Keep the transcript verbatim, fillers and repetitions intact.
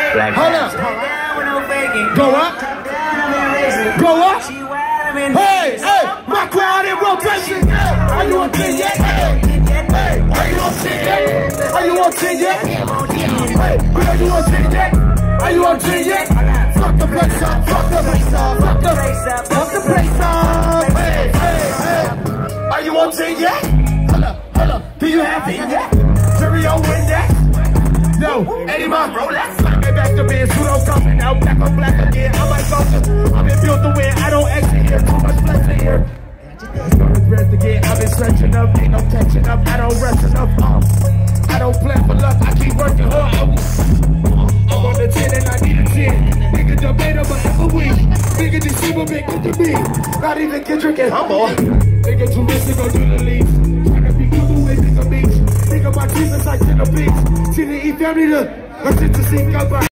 Black Hold up. Go up. Go up. Hey, hey, my crowd in rotation. Are you on ten yet? Hey, hey, are you on ten yet? Are you on ten yet? Hey, are you on ten yet? Are you on ten yet? Fuck the place up, fuck the place up, fuck the place up, fuck the place up. Hey, hey, hey. Are you on ten yet? Hold up, hold up. Do you have it yet? Stereo Index? Yo, Eddie my Rolex. Get back to bed, pseudo coming out, black on black again. I might go to, I've been built to win, I don't exit here, too much flex in here. Don't regret again, I've been stretching up, ain't no catching up, I don't rest enough. Um, I don't plan for luck, I keep working hard. I'm, I'm on the ten and I need a ten. Nigga jump in over every week. Nigga just see what make it to me. Not even Kendrick and humble. Nigga too rich to go do the leagues. Trying to be cool with nigga beach. Nigga my Jesus like to the beach. See the E family look, I sit to see go by.